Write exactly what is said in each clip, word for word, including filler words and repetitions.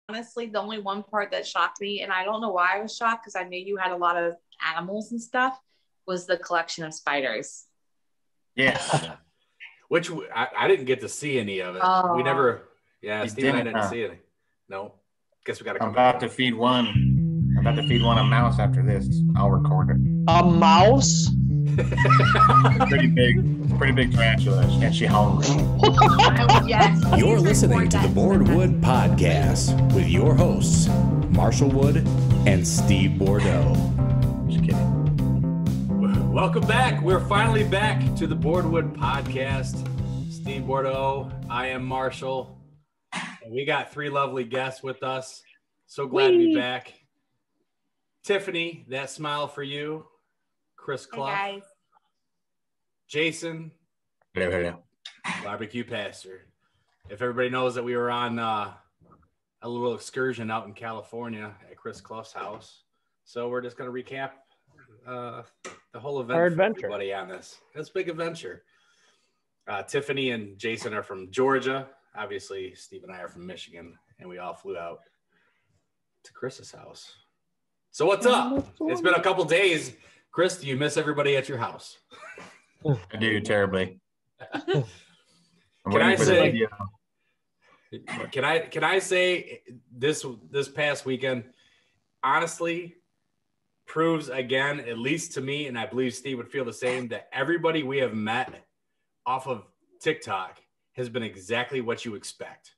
honestly, the only one part that shocked me, and I don't know why I was shocked because I knew you had a lot of animals and stuff, was the collection of spiders. Yes. Which I, I didn't get to see any of it. Oh. We never, yeah, You Steve and I didn't, didn't huh? see it. No. Guess we got to I'm come about back. to feed one. I'm about to feed one a mouse after this. I'll record it. A mouse? It's pretty big. It's a pretty big tarantula, and she hungry. Oh, yes. You're Please listening record to the that. BourdWood Podcast with your hosts, Marshall Wood and Steve Bordeaux. Just kidding. Welcome back. We're finally back to the BourdWood Podcast. Steve Bordeaux, I am Marshall. And we got three lovely guests with us. So glad Whee! to be back. Tiffany, that smile for you. Chris Hey, Cluff. guys. Jason, Hello, hello. barbecue pastor. If everybody knows that we were on uh, a little excursion out in California at Chris Cluff's house. So we're just going to recap uh, the whole event Our for adventure. everybody on this. It's a big adventure. Uh, Tiffany and Jason are from Georgia. Obviously, Steve and I are from Michigan, and we all flew out to Chris's house. So what's up? It's been a couple days. Chris, do you miss everybody at your house? I do terribly. I'm Can waiting I for the say- video. Can I can I say this this past weekend, honestly, proves again, at least to me, and I believe Steve would feel the same, that everybody we have met off of TikTok has been exactly what you expect.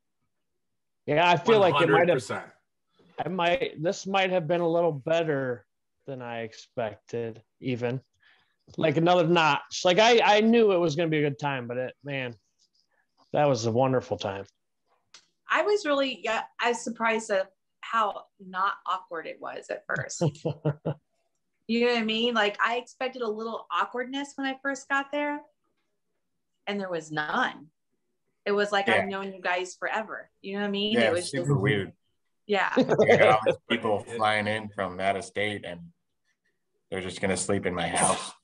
Yeah, I feel like it might have. one hundred percent. I might. This might have been a little better than I expected. Even like another notch. Like I, I knew it was going to be a good time, but it, man, that was a wonderful time. I was really, yeah, I was surprised at how not awkward it was at first. You know what I mean? Like I expected a little awkwardness when I first got there, and there was none. It was like Yeah. I've known you guys forever. You know what I mean? Yeah, It was it's super just, weird. yeah. I got all these people flying in from out of state, and they're just gonna sleep in my house,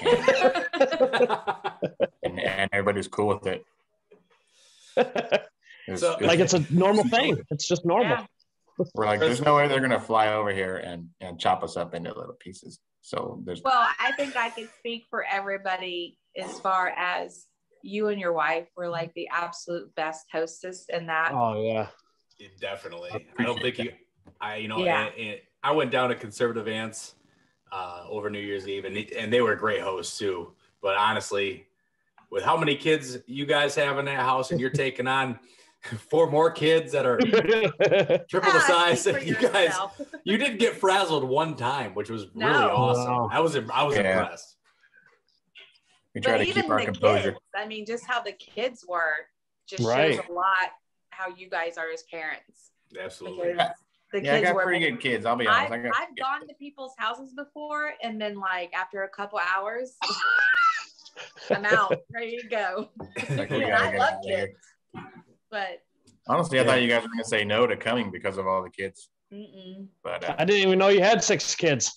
and, and everybody's cool with it. It's- So, it's- Like it's a normal thing. It's just normal. Yeah. we're like, there's no way they're gonna fly over here and and chop us up into little pieces. So there's Well, I think I could speak for everybody as far as you and your wife were like the absolute best hostess in that. Oh yeah. Definitely. I don't think you, I, you know, Yeah. and, and I went down to Conservative Ants uh, over New Year's Eve, and, and they were great hosts too. But honestly, with how many kids you guys have in that house, and you're taking on four more kids that are triple the Ah, size, speak for you guys, yourself. you didn't get frazzled one time, which was really No. awesome. No. I was, I was Yeah. impressed. we try But to even keep our the composure. kids, I mean, just how the kids were just Right. shows a lot how you guys are as parents. Absolutely. Because the Yeah, I kids got were pretty good kids. I'll be honest. I've, I got I've gone to people's houses before, and then like after a couple hours, I'm out, ready to go. Like, we And gotta I get love out of here. kids, but Honestly, I Yeah. thought you guys were gonna say no to coming because of all the kids, mm-mm. but uh, I didn't even know you had six kids.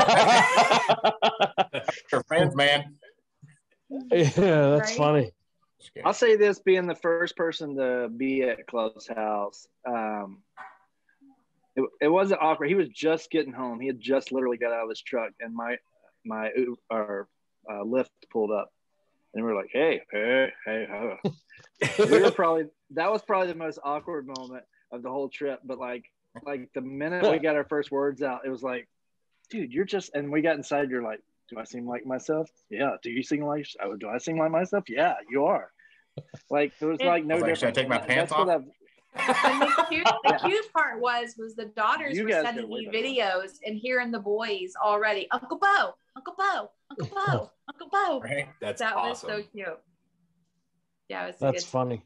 your friends, man. Yeah, that's Right? funny. Just kidding. I'll say this: being the first person to be at Club's house, um, it, it wasn't awkward. He was just getting home. He had just literally got out of his truck, and my my U- our uh, lift pulled up, and we were like, "Hey, hey, hey!" Huh. We were probably that was probably the most awkward moment of the whole trip. But like like the minute we got our first words out, it was like, "Dude, you're just." And we got inside. You're like, "Do I seem like myself? Yeah. Do you seem like? Oh, do I seem like myself? Yeah, you are." Like there was like no I was like, difference. should I take my And pants that's what off? I've- And the cute, the cute part was was the daughters You were guys sending did way me better. videos and hearing the boys already. Uncle Bo, Uncle Bo, Uncle Bo, Uncle Bo. Right? That's That awesome. was so cute. Yeah, it was. That's it's, funny.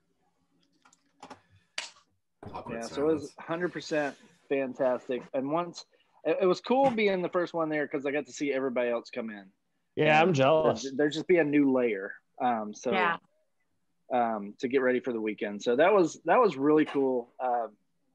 Awkward Yeah, so it was silence. one hundred percent fantastic. And once it, it was cool being the first one there because I got to see everybody else come in. Yeah, I'm And jealous. There's, there's just be a new layer. Um, so Yeah. um, to get ready for the weekend. So that was that was really cool. Um,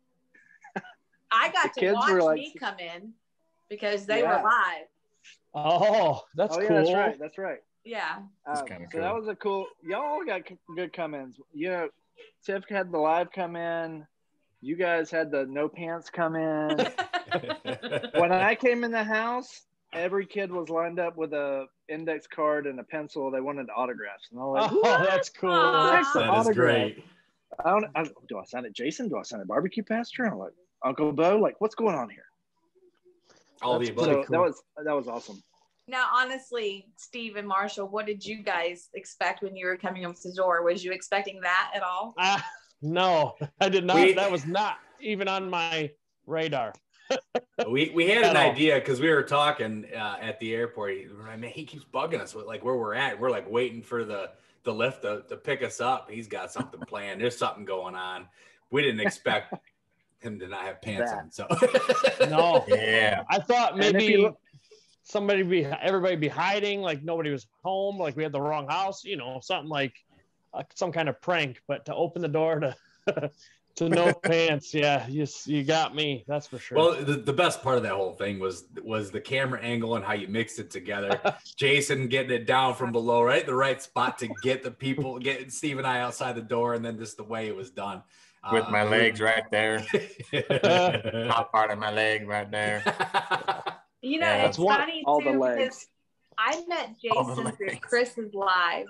I got the to kids watch were like- me come in because they Yeah. were live. Oh, that's oh yeah, cool. that's right. That's right. Yeah. That's Um, kinda so that cool. was a cool. Y'all got c- good come-ins. You know, Tiff had the live come in. You guys had the no pants come in. When I came in the house, every kid was lined up with a index card and a pencil. They wanted autographs, and I was like, Oh, "What? that's cool. Aw. The That is autograph. great. I don't, I, do I sign it, Jason? Do I sign it, Barbecue Pastor? I'm like, Uncle Bo. Like, what's going on here? All That's the above. So cool. that was that was awesome. Now, honestly, Steve and Marshall, what did you guys expect when you were coming up to the door? Was you expecting that at all? Uh, no, I did not. We- that was not even on my radar. We we had an At all. idea because we were talking uh, at the airport. He, I mean, he keeps bugging us with like where we're at. We're like waiting for the the lift to, to pick us up. He's got something planned. There's something going on. We didn't expect him to not have pants That. on. So No, Yeah. I thought And if maybe you look- somebody be everybody be hiding, like nobody was home, like we had the wrong house, you know, something like uh, some kind of prank. But to open the door to to no pants, yeah, you you got me. That's for sure. well, the, the best part of that whole thing was was the camera angle and how you mixed it together. Jason getting it down from below, right, the right spot to get the people, get Steve and I outside the door, and then just the way it was done. With Uh, my legs right there. right. Top part of my leg right there. You know, Yeah, it's that's one- funny all too the legs. because I met All the Jason through legs. Chris's live,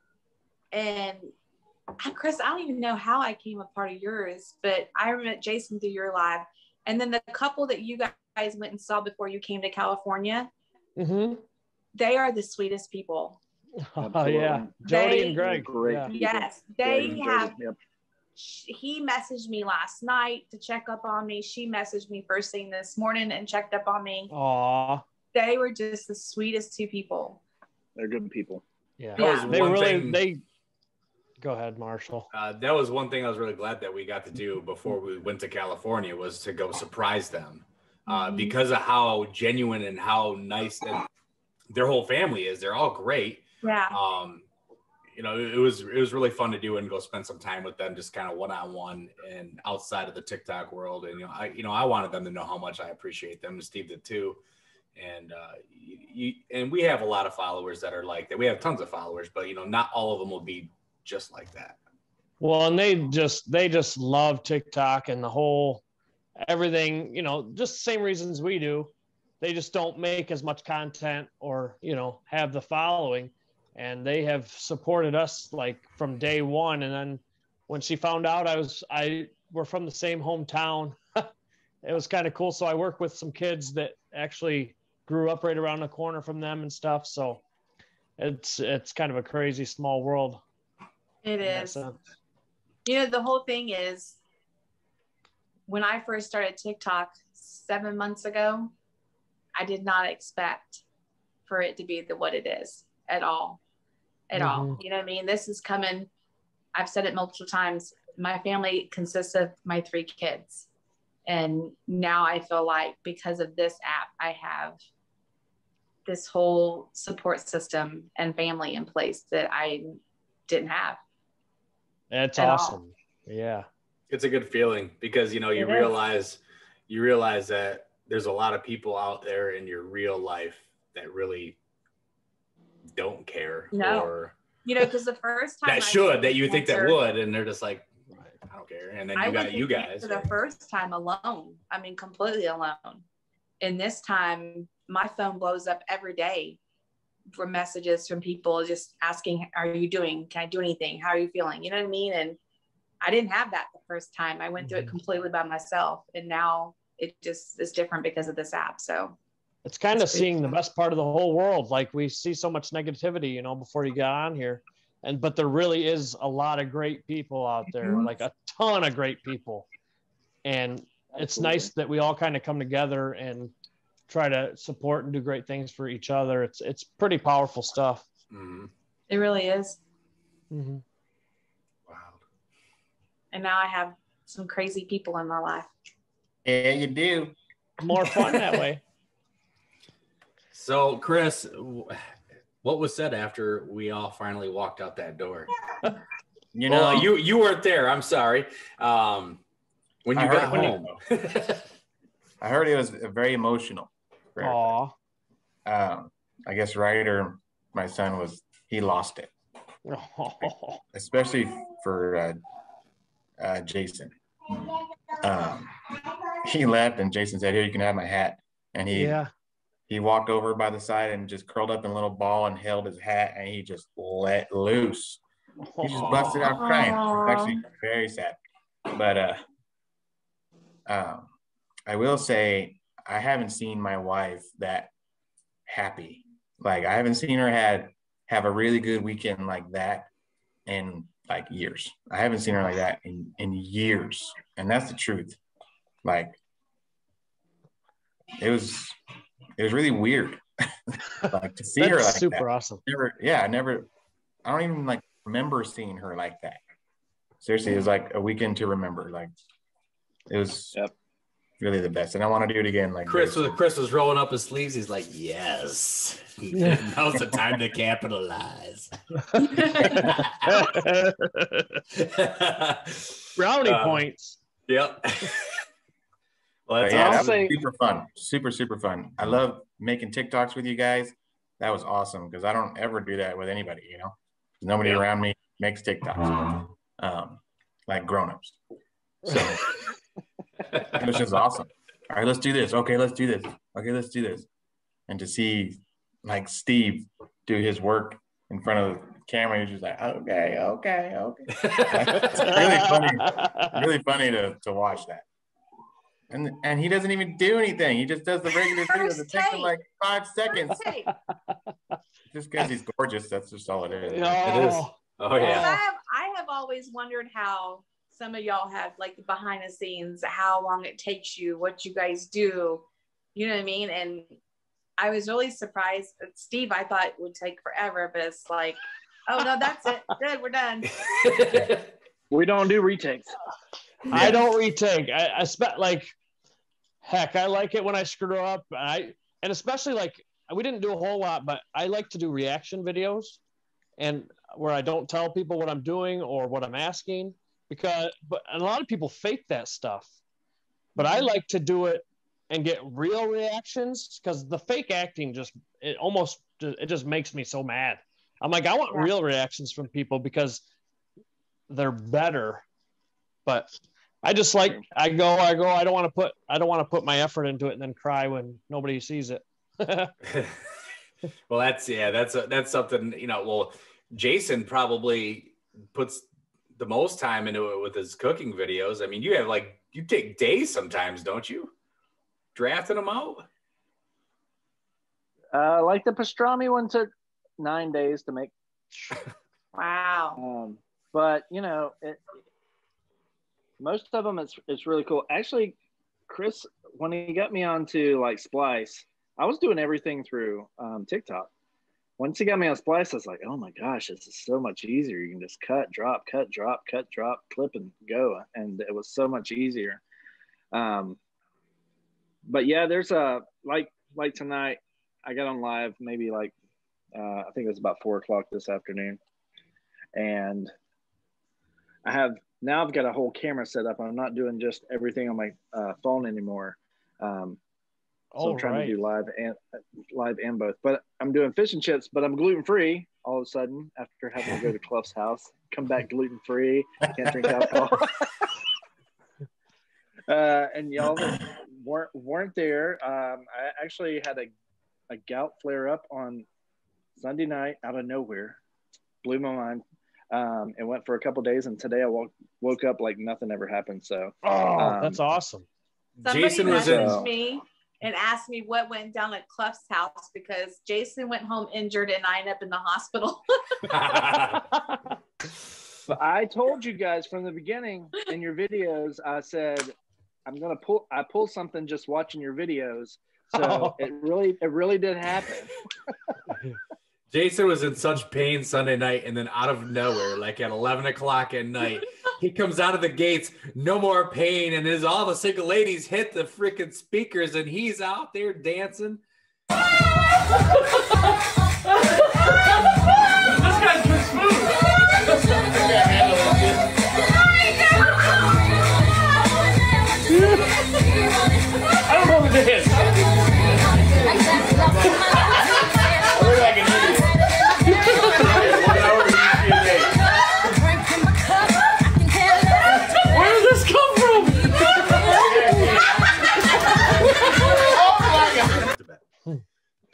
and I- Chris, I don't even know how I came a part of yours, but I met Jason through your live, and then the couple that you guys went and saw before you came to California, Mm-hmm. they are the sweetest people. Oh yeah, Absolutely. Jody They- and Greg. Great Yeah. people. Yes, Greg they and Jody, have. yep. He messaged me last night to check up on me. She messaged me first thing this morning and checked up on me. Aw, They were just the sweetest two people. They're good people. yeah. That was Yeah. They one really thing. they. Go ahead, Marshall. Uh, that was one thing I was really glad that we got to do before we went to California was to go surprise them uh, Mhm. because of how genuine and how nice that their whole family is. They're all great. Yeah. Um, you know, it was it was really fun to do and go spend some time with them, just kind of one on one and outside of the TikTok world. And you know, I you know I wanted them to know how much I appreciate them, and Steve did too. And uh, you, you and we have a lot of followers that are like that. We have tons of followers, but you know, not all of them will be just like that. Well, and they just they just love TikTok and the whole everything, you know, just the same reasons we do. They just don't make as much content or, you know, have the following. And they have supported us like from day one. And then when she found out I was I we're from the same hometown, it was kind of cool. So I work with some kids that actually grew up right around the corner from them and stuff. So it's it's kind of a crazy small world. It in that is. sense. You know, the whole thing is when I first started TikTok seven months ago, I did not expect for it to be the what it is at all. At all. Mhm. You know what I mean? This is coming. I've said it multiple times. My family consists of my three kids. And now I feel like because of this app, I have this whole support system and family in place that I didn't have. That's At all. awesome. Yeah. It's a good feeling because, you know, you It is. realize, you realize that there's a lot of people out there in your real life that really don't care No. or You know, because the first time I that should, went that to you think that cancer, would, and they're just like, I don't care. And then I you went got to you cancer guys. the right? first time alone. I mean, completely alone. And this time, my phone blows up every day for messages from people just asking, "Are you doing? Can I do anything? How are you feeling?" You know what I mean? And I didn't have that the first time. I went through it completely by myself, and now it just is different because of this app. So It's kind of That's great. seeing the best part of the whole world. Like we see so much negativity, you know, before you got on here. And but there really is a lot of great people out there, Mhm. like a ton of great people. And it's Absolutely. nice that we all kind of come together and try to support and do great things for each other. It's it's pretty powerful stuff. Mhm. it really is. Mm-hmm. Wow. And now I have some crazy people in my life. Yeah, you do. More fun that way. So, Chris, w- what was said after we all finally walked out that door? You know, Well, you you weren't there. I'm sorry. Um, when you I heard got when home. I heard it was very emotional. for everybody. Aw. Um, I guess Ryder, my son, was he lost it, especially for uh, uh, Jason. um, he left, and Jason said, "Here, you can have my hat." And he Yeah. he walked over by the side and just curled up in a little ball and held his hat, and he just let loose. He just busted out crying. It was actually very sad. But uh, um, I will say I haven't seen my wife that happy. Like I haven't seen her had have a really good weekend like that in like years. I haven't seen her like that in, in years. And that's the truth. Like it was it was really weird. Like to see That's her like super that. awesome. Never, yeah, I never I don't even like remember seeing her like that. Seriously, it was like a weekend to remember. Like it was Yep. really the best. And I want to do it again. Like Chris this. was Chris was rolling up his sleeves. He's like, yes. Now's the time to capitalize. Brownie Uh, points. Yep. Well, that's But yeah, I'll that was say- super fun. Super, super fun. I love making TikToks with you guys. That was awesome because I don't ever do that with anybody, you know. Nobody Yeah. around me makes TikToks. Um, like grown-ups. So it was just awesome. All right, let's do this. Okay, let's do this. Okay, let's do this. And to see like Steve do his work in front of the camera, he's just like, okay, okay, okay. It's really funny, really funny to, to watch that. And and he doesn't even do anything. He just does the regular videos. It takes him like five seconds. Hey, Just because he's gorgeous, that's just all it is. It is. Oh, Oh because I yeah. have I have always wondered how some of y'all have like the behind the scenes, how long it takes you, what you guys do, you know what I mean? And I was really surprised. Steve, I thought it would take forever, but it's like, oh no, that's it. Good, we're done. We don't do retakes. I don't retake. I, I spe- like, heck, I like it when I screw up. I and especially like we didn't do a whole lot, but I like to do reaction videos, and where I don't tell people what I'm doing or what I'm asking, because but and a lot of people fake that stuff, but I like to do it and get real reactions because the fake acting just it almost it just makes me so mad. I'm like I want Yeah. real reactions from people because they're better, but. I just like I go I go I don't want to put I don't want to put my effort into it and then cry when nobody sees it. Well, that's yeah, that's a, that's something, you know. Well, Jason probably puts the most time into it with his cooking videos. I mean, you have like you take days sometimes, don't you? Drafting them out. Uh, like the pastrami one took nine days to make. Wow. Um, but you know, it, most of them it's it's really cool. Actually, Chris, when he got me onto like Splice, I was doing everything through um, TikTok. Once he got me on Splice, I was like, oh my gosh, this is so much easier. You can just cut, drop, cut, drop, cut, drop, clip, and go. And it was so much easier. Um, but yeah, there's a like like tonight. I got on live maybe like uh, I think it was about four o'clock this afternoon, and I have. Now I've got a whole camera set up. I'm not doing just everything on my uh, phone anymore. Um, so Oh, I'm trying right. to do live and live and both. But I'm doing fish and chips, but I'm gluten free all of a sudden after having to go to Cluff's house. Come back gluten free. Can't drink alcohol. uh, and y'all weren't weren't there. Um, I actually had a a gout flare up on Sunday night out of nowhere. Blew my mind. Um, it went for a couple days, and today I woke woke up like nothing ever happened. So, Oh, um, that's awesome. Somebody Jason was in. messaged me and asked me what went down at Cluff's house because Jason went home injured and I ended up in the hospital. but I told you guys from the beginning in your videos, I said I'm gonna pull. I pull something just watching your videos. So Oh. it really, it really did happen. Jason was in such pain Sunday night, and then out of nowhere, like at eleven o'clock at night, he comes out of the gates, no more pain, and as all the single ladies hit the freaking speakers, and he's out there dancing. This guy's too smooth. I don't know what it is. Where did this come from?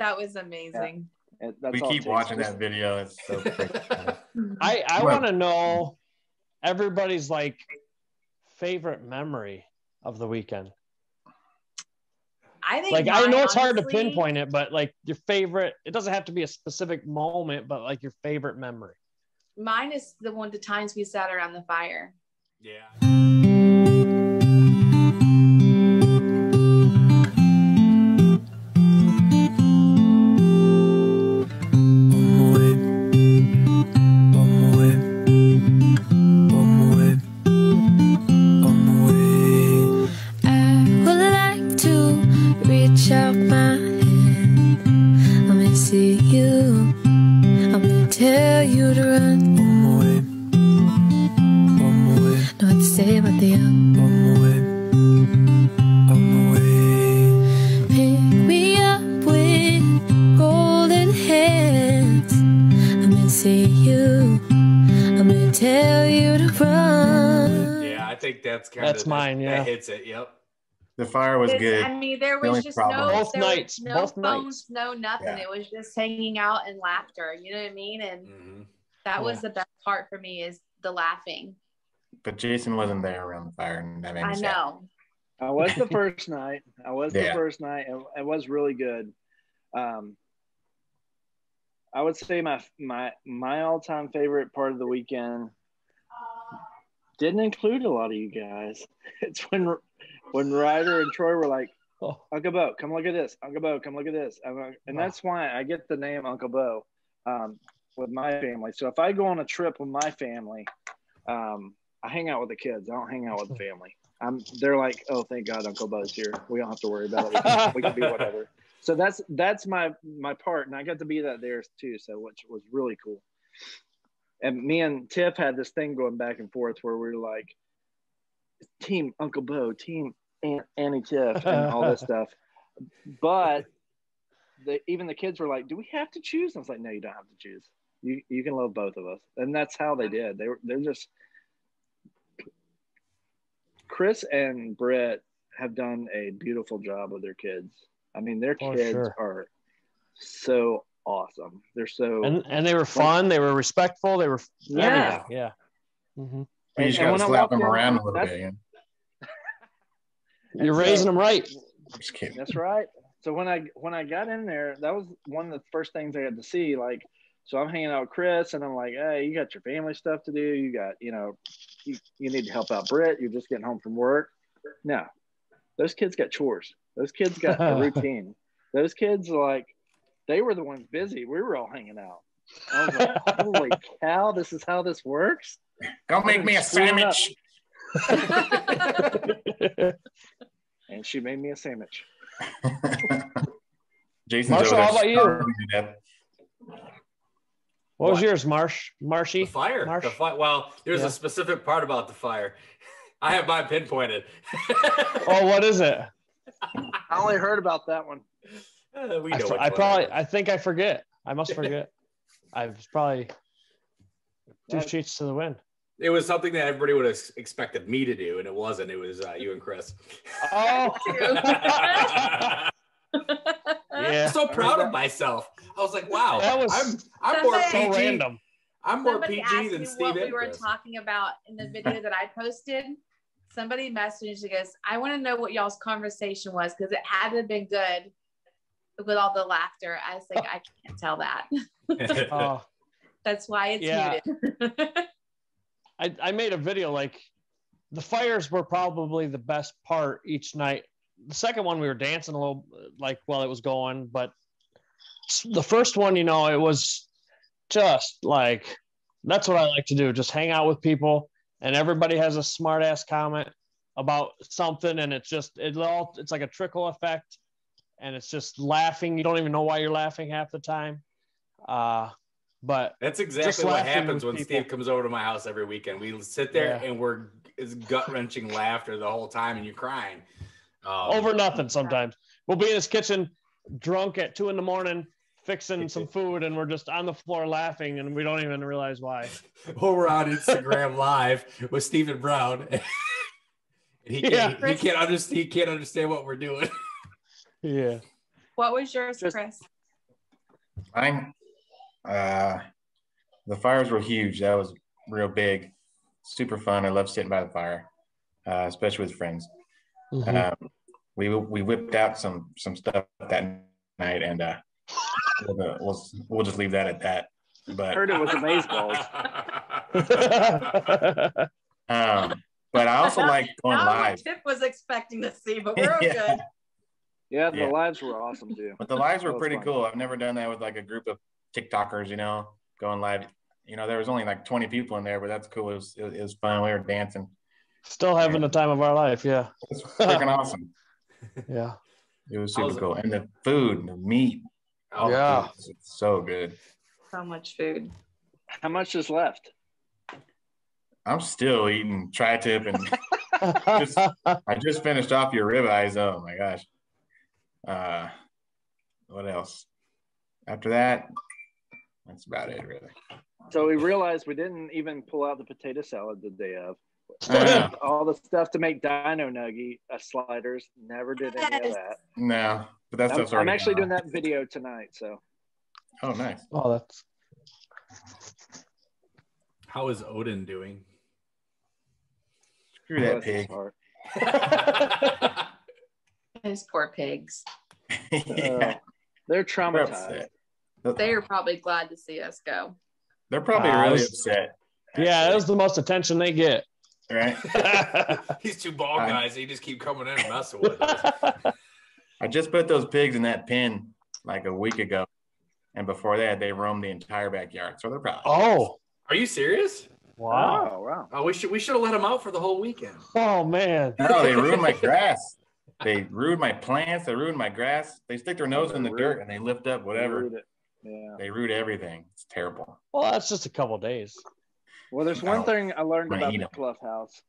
That was amazing. Yeah. That's we all keep it takes. watching that video. It's so freaking I I Well- want to know everybody's like favorite memory of the weekend. I think Like I mine, know it's hard to honestly, pinpoint it, but like your favorite, it doesn't have to be a specific moment, but like your favorite memory. Mine is the one the times we sat around the fire. Yeah. Tell you to run one more way, one more way. Know what to say about the young. One more way, one more way. Pick me up with golden hands. I'm gonna see you. I'm gonna tell you to run. Yeah, I think that's kind That's of mine, that, yeah. that hits it. Yep. The fire was It's- good. I mean, there The was only just problem- no, Both there nights, was no both phones, nights. no nothing. Yeah. It was just hanging out and laughter. You know what I mean? And Mm-hmm. that Yeah. was the best part for me is the laughing. But Jason wasn't there around the fire, and that made me I sad. know. I was the first night. I was the Yeah. first night. It, it was really good. Um, I would say my my my all time favorite part of the weekend didn't include a lot of you guys. It's when when Ryder and Troy were like, Oh, "Uncle Bo, come look at this. Uncle Bo, come look at this." I'm like- And that's why I get the name Uncle Bo um, with my family. So if I go on a trip with my family, um, I hang out with the kids. I don't hang out with the family. I'm. They're like, "Oh, thank God, Uncle Bo's here. We don't have to worry about it. We can, we can do whatever." So that's that's my my part, and I got to be that there too. So which was really cool. And me and Tiff had this thing going back and forth where we were like, "Team Uncle Bo, Team Aunt Annie Tiff," and all this stuff. But the, even the kids were like, "Do we have to choose?" I was like, "No, you don't have to choose. You you can love both of us." And that's how they did. They were they're just. Chris and Brett have done a beautiful job with their kids. I mean, their For kids sure. are so awesome. They're so and and they were fun. They were respectful. They were Yeah. everything. Yeah. Mm-hmm. But you just And- and got to when I slap walked them in, around a little that's- bit. You know? You're so- raising them right. Just kidding. That's right. So when I when I got in there, that was one of the first things I had to see. Like, so I'm hanging out with Chris, and I'm like, "Hey, you got your family stuff to do. You got, you know, you, you need to help out Britt. You're just getting home from work." No, those kids got chores. Those kids got a routine. Those kids, like, they were the ones busy. We were all hanging out. I was like, "Holy cow, this is how this works." Go make me a Screwing up. sandwich. And she made me a sandwich. Jason's Marshall, over there how about you? starving to death. What was What? yours, Marsh? Marshy? The fire. Marsh? The fi- Well, there's Yeah. a specific part about the fire. I have mine pinpointed. Oh, what is it? I only heard about that one. Uh, we I, know fr- which I one probably, that I think I forget. I must forget. I was probably two That- sheets to the wind. is. It was something that everybody would have expected me to do, and it wasn't. It was uh, you and Chris. Oh, yeah. I'm so proud of myself. I was like, wow, That was I'm I'm more somebody- P So G. random. I'm more Somebody P asked G than me Steve what we and were Chris. talking about in the video that I posted. Somebody messaged and goes, "I want to know what y'all's conversation was because it had to have been good with all the laughter." I was like, "I can't tell that." Oh, That's why it's Yeah. muted. I, I made a video like the fires were probably the best part each night. The second one we were dancing a little like while it was going, but the first one, you know, it was just like that's what I like to do, just hang out with people and everybody has a smart ass comment about something and it's just it all it's like a trickle effect and it's just laughing. You don't even know why you're laughing half the time. Uh But That's Just exactly what laughing happens with when people. Steve comes over to my house every weekend. We sit there Yeah. and we're it's gut wrenching laughter the whole time, and you're crying. Um, over nothing sometimes. We'll be in his kitchen drunk at two in the morning fixing some food and we're just on the floor laughing and we don't even realize why. or we're on Instagram Live with Stephen Brown, and he can't, Yeah. he can't understand. He can't understand what we're doing. Yeah. What was yours, Just- Chris? Mine, uh, the fires were huge. That was real big, super fun. I love sitting by the fire, uh, especially with friends. Mm-hmm. Um, we we whipped out some some stuff that night, and uh, we'll, we'll we'll just leave that at that. But heard it was amazeballs. um, but I also like going Not live. what Tiff was expecting to see, but we're all yeah. good. Yeah, the Yeah. lives were awesome too. But the lives were pretty fun. cool. I've never done that with like a group of TikTokers, you know, going live. You know, there was only like twenty people in there, but that's cool. It was it, it was fun. We were dancing. Still having the time of our life, yeah. It was freaking awesome. Yeah. It was super cool. And the food, the meat. Oh, yeah. It's so good. So much food. How much is left? I'm still eating tri-tip and just, I just finished off your ribeyes. Oh my gosh. Uh, what else? After that, that's about it, really. So we realized we didn't even pull out the potato salad the day of. Uh, All the stuff to make dino nugget uh, sliders. Never did any of that. no, but that's I'm, that's I'm actually doing that video tonight. So. Oh, nice. Oh, that's. How is Odin doing? Screw that pig. Those poor pigs. yeah. Uh, they're traumatized. They're, they are probably glad to see us go. They're probably uh, really was, upset. Actually. Yeah, that was the most attention they get. Right? These two bald guys, they just keep coming in and messing with us. I just put those pigs in that pen like a week ago. And before that, they roamed the entire backyard. So they're probably. Oh. Are you serious? Wow. Oh, wow. Oh, we should we should have let them out for the whole weekend. Oh, man. No, they ruined my grass. They ruined my plants. They ruined my grass. They stick their nose in the dirt and they lift up whatever. They yeah. They root everything. It's terrible. Well, that's just a couple days. Well, there's one No. thing I learned I'm gonna about eat the 'em. Cluff House.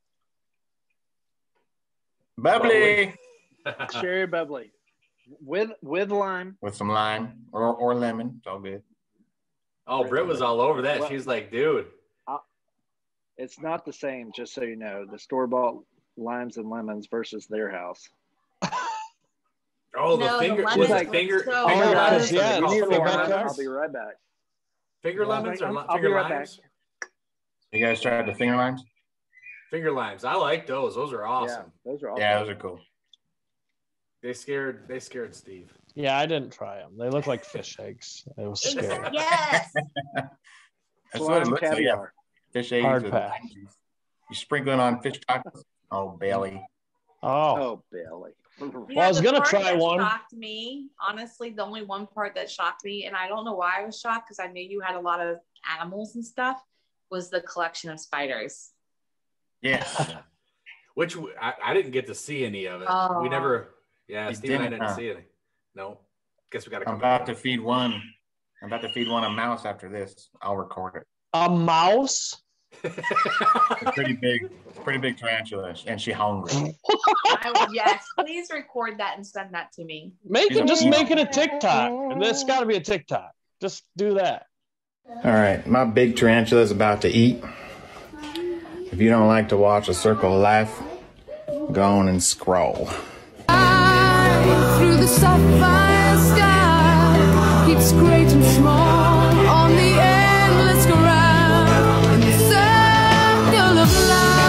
Bubbly. Cherry bubbly. With with lime. With some lime or, or lemon. It's all good. Oh, Britt was all over that. She was like, dude. It's not the same, just so you know. The store-bought limes and lemons versus their house. Oh, the No, the finger, lemons was were it finger, so finger good. lemons? Yeah, Or you need finger to go back lemons? there. I'll be right back. Finger lemons or I'll- li- I'll be finger right limes? You guys tried the finger limes? Finger limes. I like those. Those are awesome. Yeah, those are awesome. Yeah, those are cool. They scared. They scared Steve. Yeah, I didn't try them. They look like fish eggs. It was scary. Yes. That's what it Lime looks like. Yeah. caviar. Fish eggs Hard with pass. lime juice. You sprinkle it on fish tacos. Oh, Bailey. Oh. Oh, Bailey. Well, I was the gonna part try that one. Shocked me, honestly. The only one part that shocked me, and I don't know why I was shocked because I knew you had a lot of animals and stuff, was the collection of spiders. Yes. Which w- I, I didn't get to see any of it. Oh. We never. Yeah, You Steve and I didn't, didn't huh? see any. No. Guess we got to I'm come about back. to feed one. I'm about to feed one a mouse after this. I'll record it. A mouse? It's a pretty big, pretty big tarantula, and she hungry. I, yes, please record that and send that to me. Make She's it, a just female. make it a TikTok. And it's got to be a TikTok. Just do that. All right, my big tarantula is about to eat. If you don't like to watch a circle of life, go on and scroll. Through the sapphire sky, keeps great and small on the endless ground in the circle of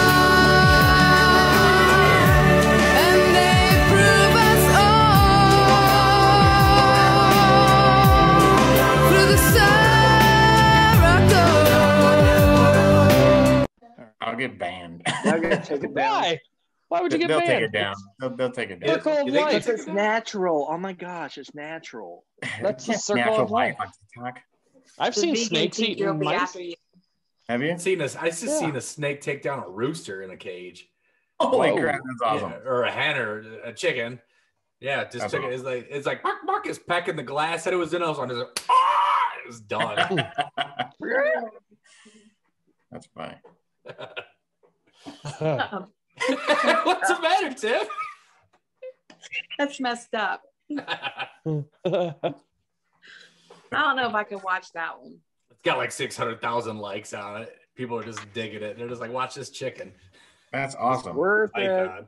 life, and they prove us all through the circle. I'll get banned. Y'all gotta take it down. Why? Why would you get They'll banned? take it down. They'll, they'll take it down. Circle of You think life. It's natural. Oh my gosh, it's natural. That's the It's circle natural of life. on TikTok. I've The seen vegan snakes teacher will eating be mice. after you. Have you? I seen this. I just Yeah. seen a snake take down a rooster in a cage. Holy Whoa. crap, that's awesome. Yeah, or a hen or a chicken. Yeah, just That's chicken. awesome. It's like it's like bark, bark is pecking the glass that it was in. I was on. It was like, ah! It was done. That's funny. What's the matter, Tim? That's messed up. I don't know if I could watch that one. It's got like six hundred thousand likes on it. People are just digging it. They're just like, watch this chicken. That's awesome. Worth it. Icon.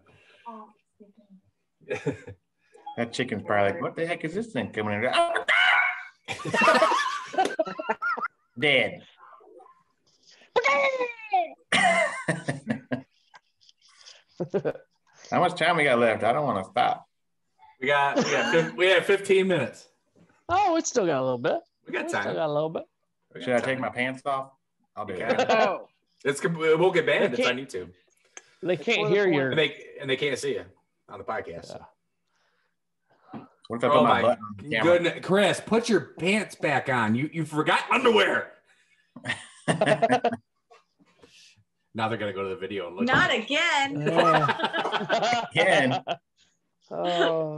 That chicken's probably like, what the heck is this thing coming in? Dead. How much time we got left? I don't want to stop. We got we got we have fifteen minutes. Oh, we still got a little bit. We got We time. still got a little bit. Should I take my pants off? I'll do Okay. that. Oh, It's it won't get banned. They It's on can't- YouTube. They can't Before the hear point- your. And they and they can't see you on the podcast. Yeah. What if I Oh put my, my butt on the camera? goodness, Chris, put your pants back on. You you forgot underwear. Now they're gonna go to the video and look. Not at it. again. Yeah. Again. Oh.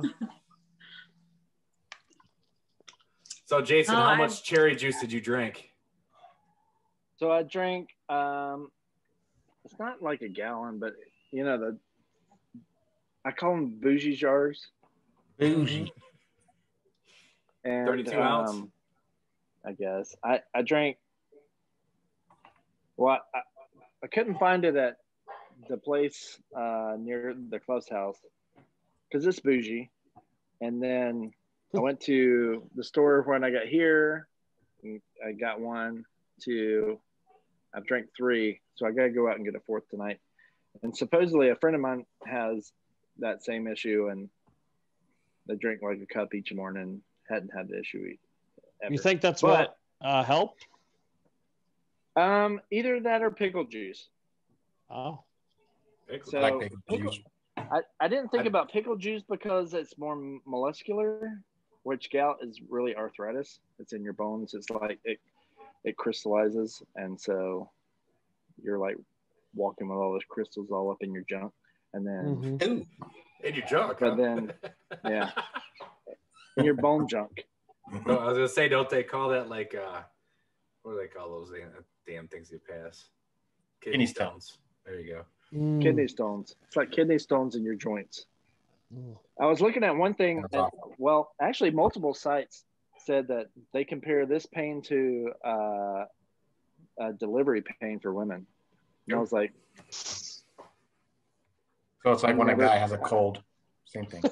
So Jason, Oh, how I'm- much cherry juice did you drink? so I drank. Um, it's not like a gallon, but you know the. I call them bougie jars. Bougie. And, thirty-two ounce? um, I guess I I drank. Well, I, I couldn't find it at the place uh, near the club's house because it's bougie. And then I went to the store when I got here. And I got one, two. I've drank three, so I got to go out and get a fourth tonight. And supposedly a friend of mine has that same issue, and they drink like a cup each morning. Hadn't had the issue ever. You think that's But- what uh, helped? Um, either that or pickle juice. Oh. So I like pickle pickle- juice. I, I didn't think I- about pickle juice because it's more molecular, which gout is really arthritis. It's in your bones. It's like it it crystallizes, and so you're like walking with all those crystals all up in your junk, and then Mhm. Ooh. In your junk. but huh? then yeah, in your bone junk. No, I was gonna say, don't they call that like uh, what do they call those damn, damn things you pass? Kidney stones. There you go. Mm. Kidney stones. It's like kidney stones in your joints. Mm. I was looking at one thing. That's And, awful. well, actually, multiple sites said that they compare this pain to uh, uh, delivery pain for women. And I was like, So it's like when a guy has a cold. Same thing.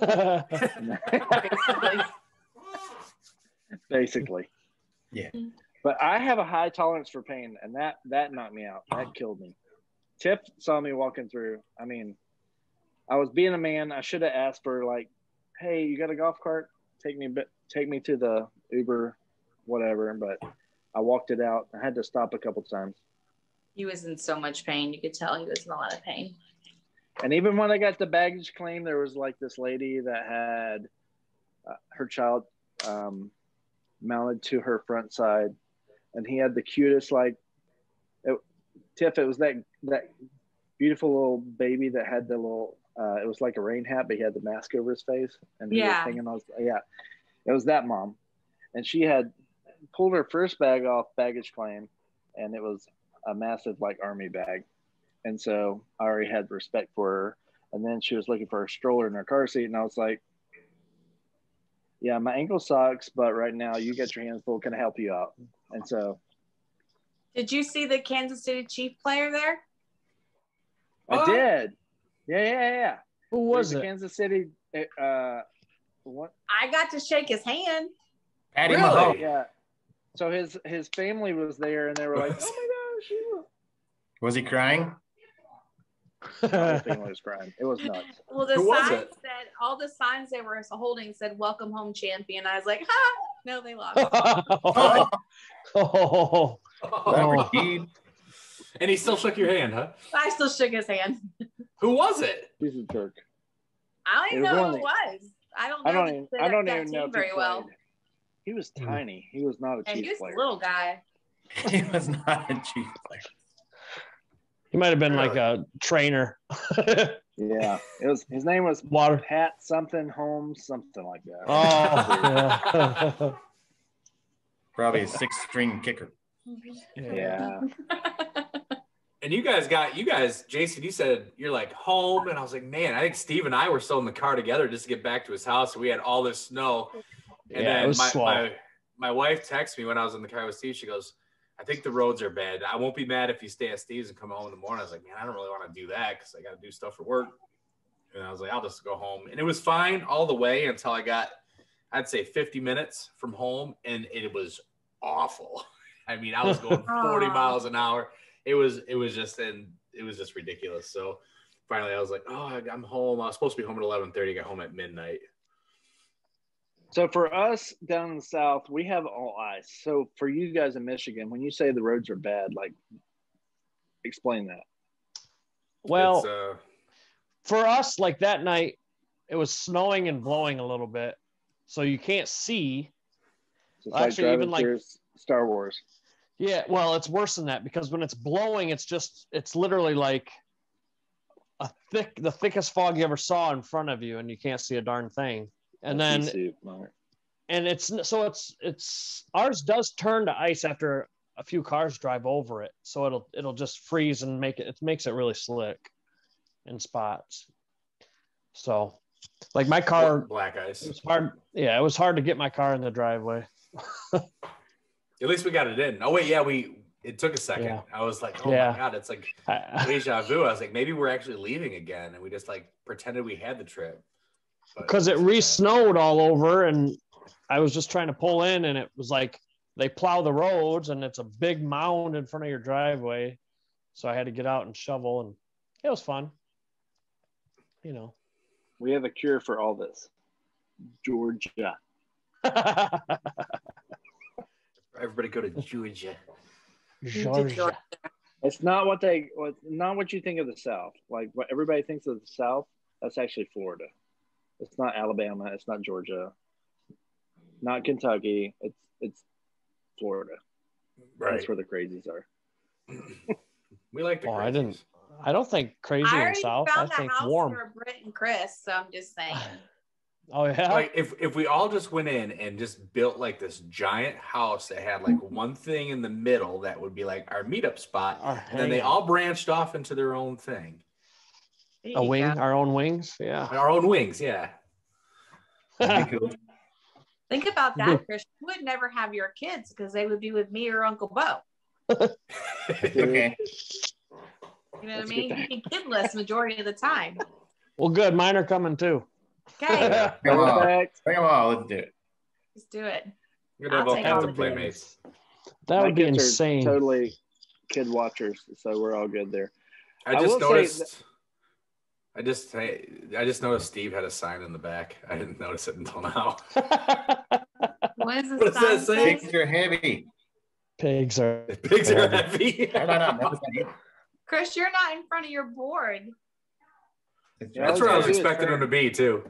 basically. Yeah. But I have a high tolerance for pain, and that that knocked me out. That killed me. Tip saw me walking through. I mean, I was being a man. I should have asked for like, "Hey, you got a golf cart? Take me, take me to the Uber, whatever." But I walked it out. I had to stop a couple times. He was in so much pain. You could tell he was in a lot of pain. And even when I got the baggage claim, there was like this lady that had uh, her child um, mounted to her front side, and he had the cutest like. It, Tiff, it was that that beautiful little baby that had the little. Uh, it was like a rain hat, but he had the mask over his face, and he was Yeah. hanging on. Yeah, it was that mom, and she had pulled her first bag off baggage claim, and it was a massive like army bag. And so I already had respect for her. And then she was looking for a stroller in her car seat. And I was like, yeah, my ankle sucks, but right now you get your hands full. Can I help you out? And so Did you see the Kansas City Chief player there? I What? did. Yeah, yeah, yeah. Who was There's a it? Kansas City. Uh, what? I got to shake his hand. Patty Really? Mahomes. Yeah. So his his family was there, and they were like, oh my gosh, you Was he crying? the whole family was crying. It was nuts. Well, the Who was signs it? said, all the signs they were holding said, welcome home champion. I was like, ha, no, they lost. oh, oh, Robert Deed. And he still shook your hand, huh? I still shook his hand. Who was it? He's a jerk. I don't even It was know one who of it was. I don't know I don't that- even. that- I don't that even know team if he very well. played. He was tiny. He was not a And he Chiefs was player. a little guy. He was not a Chief player. he might have been like a trainer. Yeah, it was. His name was Water. Pat something Holmes, something like that. Oh, yeah. Probably a six-string kicker. Yeah. And you guys got, you guys, Jason, you said you're like home. And I was like, man, I think Steve and I were still in the car together just to get back to his house. We had all this snow. And Yeah, it then was my, slow. my, my wife texted me when I was in the car with Steve. She goes, I think the roads are bad. I won't be mad if you stay at Steve's and come home in the morning. I was like, man, I don't really want to do that because I got to do stuff for work. And I was like, I'll just go home. And it was fine all the way until I got, I'd say fifty minutes from home. And it was awful. I mean, I was going forty miles an hour. It was, it was just, and it was just ridiculous. So finally I was like, oh, I'm home. I was supposed to be home at eleven thirty, got home at midnight. So for us down in the South, we have all ice. So for you guys in Michigan, when you say the roads are bad, like, explain that. Well, uh, for us, like that night, it was snowing and blowing a little bit, so you can't see. So it's Actually, like even like Star Wars. Yeah, well, it's worse than that because when it's blowing, it's just it's literally like a thick, the thickest fog you ever saw in front of you, and you can't see a darn thing. And then, and it's so it's it's ours does turn to ice after a few cars drive over it, so it'll it'll just freeze and make it it makes it really slick in spots. So, like my car, black ice. It was hard. Yeah, it was hard to get my car in the driveway. At least we got it in. Oh wait, yeah, we. It took a second. Yeah. I was like, oh yeah. my god, it's like deja vu. I was like, maybe we're actually leaving again, and we just like pretended we had the trip. Because it re-snowed all over, and I was just trying to pull in, and it was like they plow the roads, and it's a big mound in front of your driveway. So I had to get out and shovel, and it was fun. You know. We have a cure for all this. Georgia. Everybody go to Georgia. Georgia. It's not what they, not what you think of the South. Like what everybody thinks of the South, that's actually Florida. It's not Alabama. It's not Georgia. Not Kentucky. It's it's Florida. Right. That's where the crazies are. We like the. Oh, crazies. I didn't. I don't think crazy I in South. I think house warm. For Britt and Chris, so I'm just saying. Oh yeah. Like if if we all just went in and just built like this giant house that had like one thing in the middle that would be like our meetup spot, Our and then they hangout. all branched off into their own thing. There A you wing, go. our own wings. Yeah. Our own wings, yeah. Think about that, Chris. You would never have your kids because they would be with me or Uncle Bo. Okay. You know what I mean? You'd be kidless majority of the time. Well, good. Mine are coming too. Okay, Come on. Bring them all. Let's do it. let's do it. We're gonna have I'll all take kinds all of the playmates. That My would be kids are insane. Totally kid watchers, so we're all good there. I I just will say noticed. I just I, I just noticed Steve had a sign in the back. I didn't notice it until now. What is this? What does that say? Pigs are heavy. Pigs are. Pigs are heavy. No, no, no. Never said it. Chris, you're not in front of your board. It's Yeah, That's right. where I was do it expecting fair. him to be too.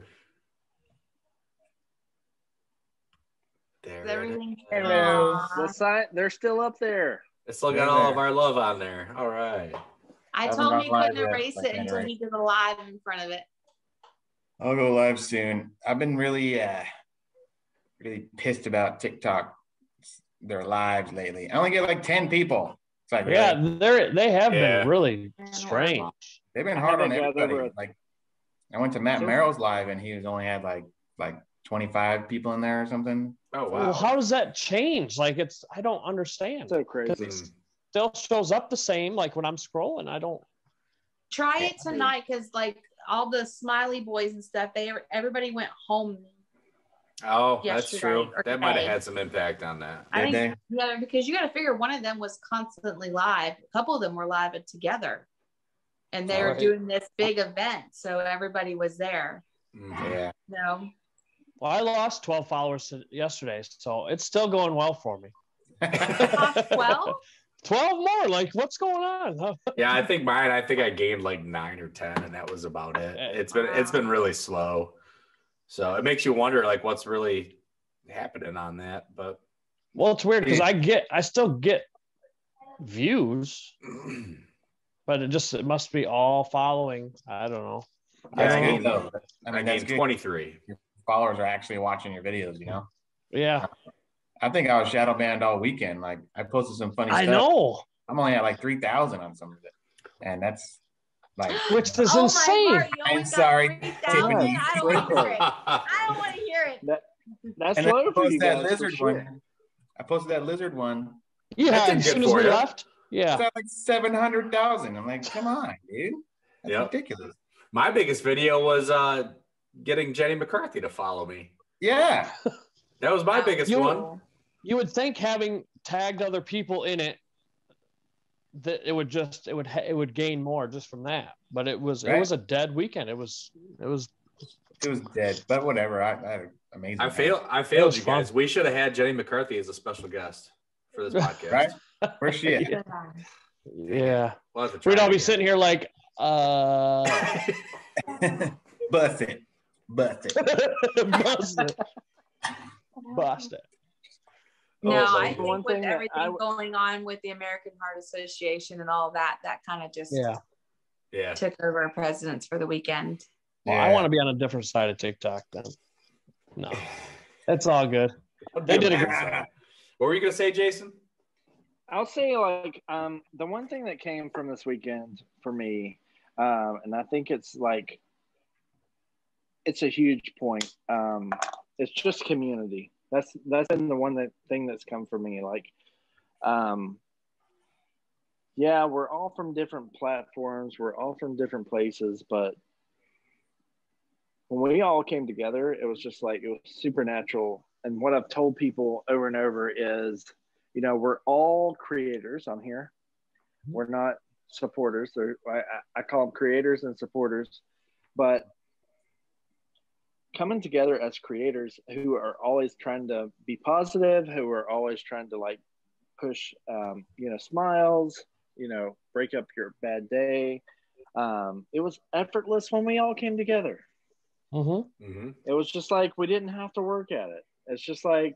There Is it everything? is. Hello. The sign, they're still up there. It's still got They're all of there. our love on there. All right. I Haven't told him gone he live couldn't yet, erase but it until anyway. he did a live in front of it. I'll go live soon. I've been really, uh, really pissed about TikTok, their lives lately. I only get like ten people. It's like, Yeah, really? they're they have Yeah. been really Yeah. strange. They've been I hard on haven't got everybody. over it. Like, I went to Matt So- Merrill's live and he was only had like like twenty-five people in there or something. Oh wow. Well, how does that change? Like, it's I don't understand. So crazy. Mm. Still shows up the same. Like when I'm scrolling, I don't. Try it tonight because like all the smiley boys and stuff, they everybody went home. Oh, that's Yesterday true. or That might have today. had some impact on that. I Did think yeah, because you got to figure one of them was constantly live. A couple of them were live together, and they were Alright. doing this big event, so everybody was there. Mhm. Yeah. No, Well, I lost twelve followers to- yesterday, so it's still going well for me. twelve. twelve more. Like, what's going on? Huh? Yeah, I think mine. I think I gained like nine or ten, and that was about it. It's been it's been really slow, so it makes you wonder like what's really happening on that. But Well, it's weird because I get, I still get views, but it just it must be all following. I don't know. I That's don't good know. though. I I mean, that's gained good. twenty-three. Your followers are actually watching your videos, you know? Yeah, I think I was shadow banned all weekend. Like I posted some funny I stuff. know, I'm only at like three thousand on some of it. And that's like, which is Oh insane. my word, you only I'm got sorry, three thousand? Tiffany. I don't want to hear it. I don't want to hear it. That, that's and then I low for you posted that guys. For lizard sure. one. I posted that lizard one. Yeah, That did as good soon as for we you. left. Yeah, It's at like seven hundred thousand. I'm like, come on, dude. That's Yep. ridiculous. My biggest video was uh, getting Jenny McCarthy to follow me. Yeah. That was my Wow. biggest You- one. you would think having tagged other people in it, that it would just it would it would gain more just from that. But it was right? it was a dead weekend. It was it was it was dead. But whatever. I, I had amazing. I failed. I failed you guys. Fun. We should have had Jenny McCarthy as a special guest for this podcast. Right? Where's she at? Yeah. yeah. We'll We'd all be again. sitting here like, uh, bust it, bust it, bust it, bust it. No, oh, I think with everything I, going on with the American Heart Association and all that, that kind of just yeah, yeah, took over precedence for the weekend. Well, yeah. I want to be on a different side of TikTok then. No, it's all good. They did a great job. What were you gonna say, Jason? I'll say like um, the one thing that came from this weekend for me, um, and I think it's like it's a huge point. Um, it's just community. That's that's been the one that thing that's come for me. Like, um, yeah, we're all from different platforms. We're all from different places, but when we all came together, it was just like it was supernatural. And what I've told people over and over is, you know, we're all creators on here. We're not supporters. They're, I, I call them creators and supporters, but coming together as creators who are always trying to be positive, who are always trying to like push, um, you know, smiles, you know, break up your bad day. Um, it was effortless when we all came together. Mm-hmm. Mm-hmm. It was just like, we didn't have to work at it. It's just like,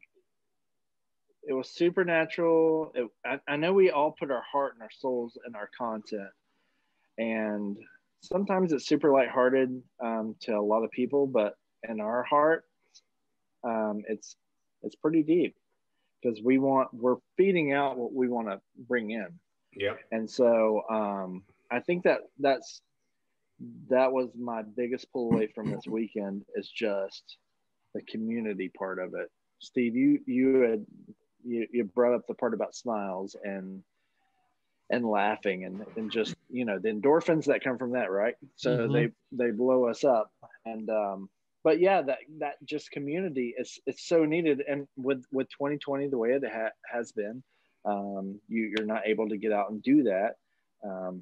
it was supernatural. It, I, I know we all put our heart and our souls in our content, and sometimes it's super lighthearted um, to a lot of people, but in our heart, um, it's it's pretty deep because we want we're feeding out what we want to bring in. Yeah, and so um, I think that that's that was my biggest pull away from this weekend is just the community part of it. Steve, you you had. You, you brought up the part about smiles and and laughing and, and just, you know, the endorphins that come from that, right? So mm-hmm. they they blow us up. And um but yeah, that that just community is it's so needed. And with with twenty twenty the way it ha- has been, um you you're not able to get out and do that, um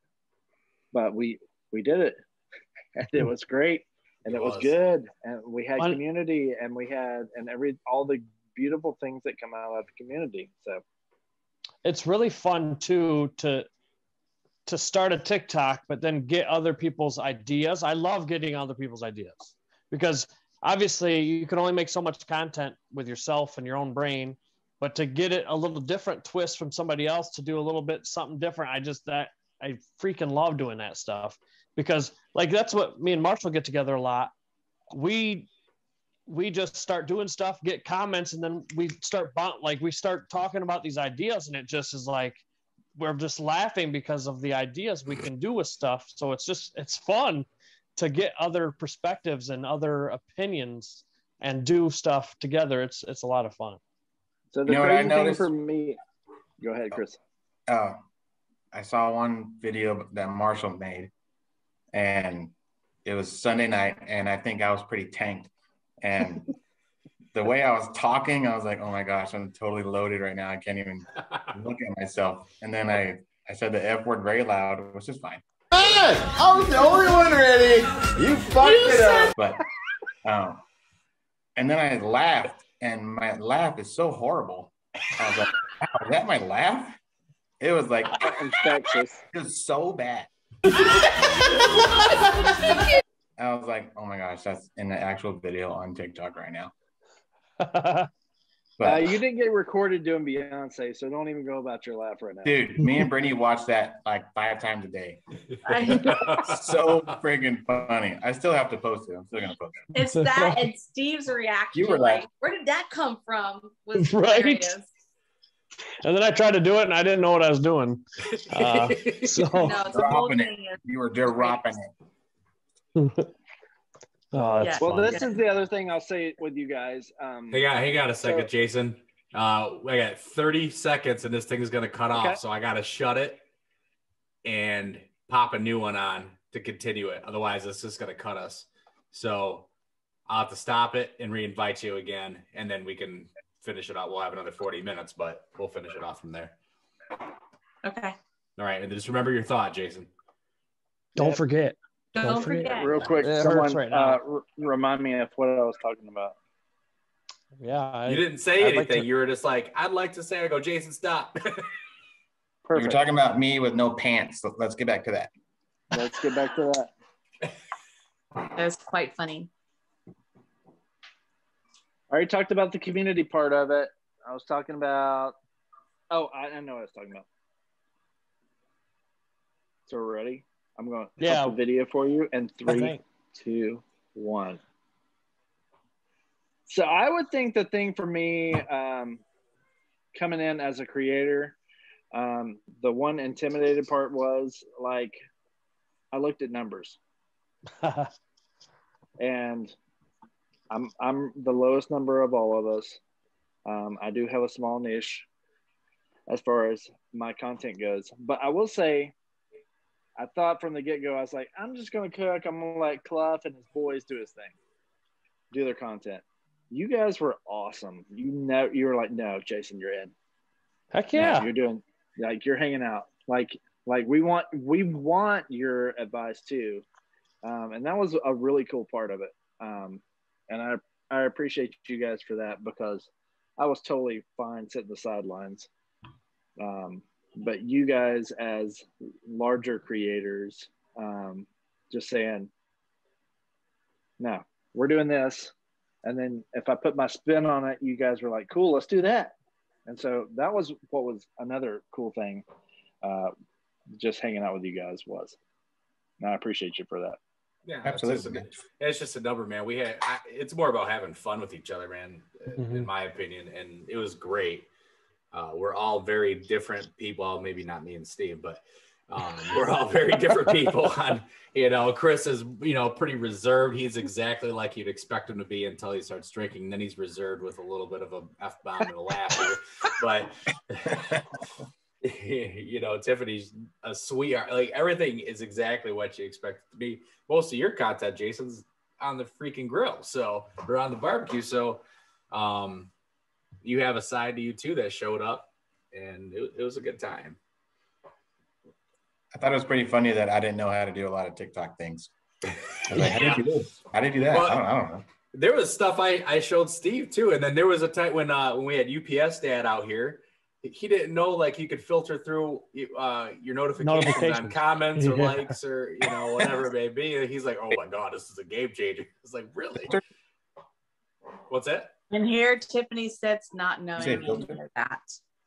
but we we did it and it was great and it, it was. was good, and we had Fun. community, and we had and every all the beautiful things that come out of the community. So it's really fun too to to start a TikTok, but then get other people's ideas. I love getting other people's ideas because obviously you can only make so much content with yourself and your own brain, but to get it a little different twist from somebody else to do a little bit something different, I just that I freaking love doing that stuff because like that's what me and Marshall get together a lot. We we just start doing stuff, get comments, and then we start like we start talking about these ideas, and it just is like we're just laughing because of the ideas we can do with stuff. So it's just it's fun to get other perspectives and other opinions and do stuff together. It's it's a lot of fun. So the you know crazy thing for me, go ahead, Chris. Oh, uh, I saw one video that Marshall made, and it was Sunday night, and I think I was pretty tanked. And the way I was talking, I was like, oh my gosh, I'm totally loaded right now. I can't even look at myself. And then I, I said the F word very loud, which is fine. Hey, I was the only one ready. You fucked you it up. But, um, and then I laughed, and my laugh is so horrible. I was like, wow, is that my laugh? It was like, infectious. It was so bad. I was like, oh my gosh, that's in the actual video on TikTok right now. But, uh, you didn't get recorded doing Beyonce, so don't even go about your laugh right now. Dude, me and Brittany watch that like five times a day. So friggin' funny. I still have to post it. I'm still going to post it. It's that and Steve's reaction. You were like, like where did that come from? Was right. hilarious. And then I tried to do it, and I didn't know what I was doing. Uh, so no, it's dropping it. You were dropping it. Oh, that's yeah. Well, fun. this is the other thing I'll say with you guys. Um, hang on, hang on a second, so, Jason. Uh, I got thirty seconds, and this thing is going to cut okay. off, so I got to shut it and pop a new one on to continue it. Otherwise, it's just going to cut us. So I'll have to stop it and re-invite you again, and then we can finish it out. We'll have another forty minutes, but we'll finish it off from there. Okay. All right. And just remember your thought, Jason. Don't forget. Don't, Don't forget. forget. Real quick, It someone right uh, r- remind me of what I was talking about. Yeah. I, you didn't say I'd anything. like to... You were just like, I'd like to say, I go, Jason, stop. Perfect. You were talking about me with no pants. So let's get back to that. Let's get back to that. That's quite funny. I already talked about the community part of it. I was talking about, oh, I, I know what I was talking about. So we're ready? I'm going to yeah. put the video for you in three, two, one. So I would think the thing for me um, coming in as a creator, um, the one intimidated part was like, I looked at numbers. And I'm I'm the lowest number of all of us. Um, I do have a small niche as far as my content goes. But I will say, I thought from the get-go, I was like, I'm just going to cook. I'm going to let Cluff and his boys do his thing, do their content. You guys were awesome. You know, you were like, no, Jason, you're in. Heck yeah. No, you're doing, like, you're hanging out. Like, like we want, we want your advice too. Um, and that was a really cool part of it. Um, and I, I appreciate you guys for that because I was totally fine sitting the sidelines. Um, but you guys as larger creators, um, just saying, no, we're doing this. And then if I put my spin on it, you guys were like, cool, let's do that. And so that was what was another cool thing. Uh, just hanging out with you guys was, and I appreciate you for that. Yeah, absolutely. It's just, a, it's just a number, man. We had, I, it's more about having fun with each other, man, mm-hmm. in my opinion. And it was great. Uh, we're all very different people. Maybe not me and Steve, but um, we're all very different people. On, you know, Chris is, you know, pretty reserved. He's exactly like you'd expect him to be until he starts drinking. Then he's reserved with a little bit of a F bomb and a laugh. But you know, Tiffany's a sweetheart. Like everything is exactly what you expect it to be. Most of your content, Jason's on the freaking grill, so or on the barbecue. So um, you have a side to you too that showed up, and it, it was a good time. I thought it was pretty funny that I didn't know how to do a lot of TikTok things. I was like, how did you do this? How did you do that? Well, I, don't, I don't know. There was stuff I, I showed Steve too, and then there was a time when uh, when we had U P S dad out here. He didn't know like you could filter through uh, your notifications, notifications on comments or yeah. likes or you know whatever it may be. He's like, "Oh my god, this is a game changer." It's like, really? What's that? And here Tiffany sits not knowing that.